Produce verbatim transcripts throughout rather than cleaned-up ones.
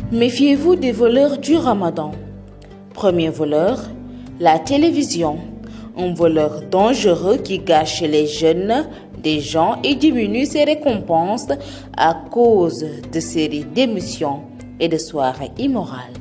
Méfiez-vous des voleurs du Ramadan. Premier voleur, la télévision. Un voleur dangereux qui gâche les jeunes des gens et diminue ses récompenses à cause de séries d'émissions et de soirées immorales.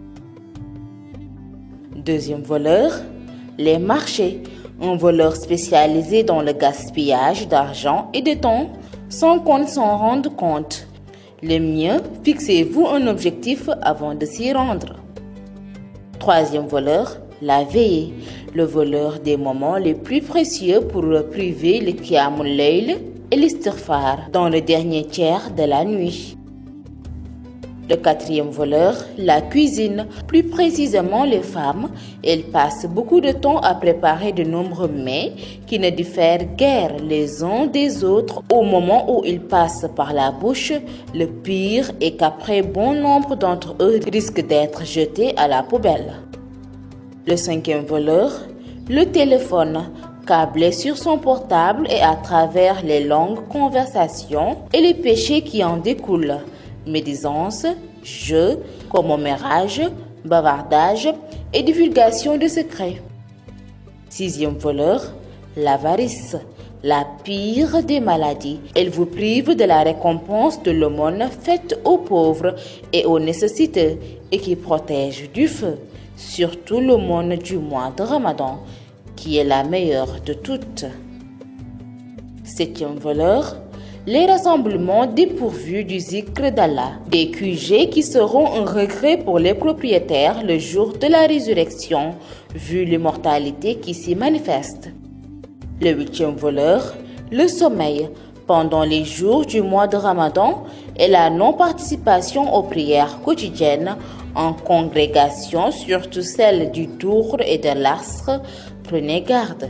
Deuxième voleur, les marchés. Un voleur spécialisé dans le gaspillage d'argent et de temps sans qu'on s'en rende compte. Le mieux, fixez-vous un objectif avant de s'y rendre. Troisième voleur, la veillée. Le voleur des moments les plus précieux pour priver le Qiyamul Layl et l'istighfar dans le dernier tiers de la nuit. Le quatrième voleur, la cuisine, plus précisément les femmes. Elles passent beaucoup de temps à préparer de nombreux mets qui ne diffèrent guère les uns des autres. Au moment où ils passent par la bouche, le pire est qu'après bon nombre d'entre eux risquent d'être jetés à la poubelle. Le cinquième voleur, le téléphone, câblé sur son portable et à travers les longues conversations et les péchés qui en découlent. Médisance, jeu, commérage, bavardage et divulgation de secrets. Sixième voleur, l'avarice, la pire des maladies. Elle vous prive de la récompense de l'aumône faite aux pauvres et aux nécessiteux et qui protège du feu, surtout l'aumône du mois de Ramadan, qui est la meilleure de toutes. Septième voleur, les rassemblements dépourvus du zikr d'Allah, des Q G qui seront un regret pour les propriétaires le jour de la résurrection, vu l'immortalité qui s'y manifeste. Le huitième voleur, le sommeil, pendant les jours du mois de Ramadan et la non-participation aux prières quotidiennes en congrégation, surtout celles du Tour et de l'Asr, prenez garde.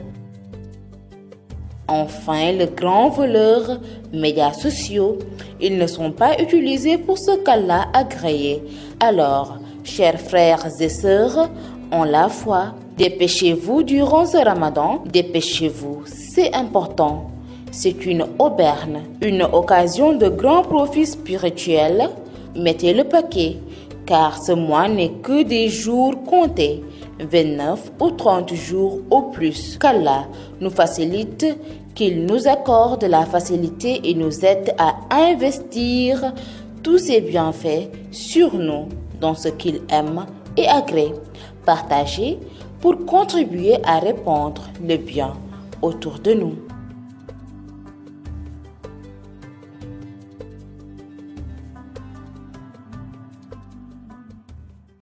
Enfin, le grand voleur, médias sociaux, ils ne sont pas utilisés pour ce qu'Allah a agréé. Alors, chers frères et sœurs, en la foi, dépêchez-vous durant ce Ramadan, dépêchez-vous, c'est important. C'est une aubaine, une occasion de grand profit spirituel. Mettez le paquet, car ce mois n'est que des jours comptés. vingt-neuf ou trente jours au plus. Qu'Allah nous facilite, qu'il nous accorde la facilité et nous aide à investir tous ses bienfaits sur nous dans ce qu'il aime et agrée. Partagez pour contribuer à répandre le bien autour de nous.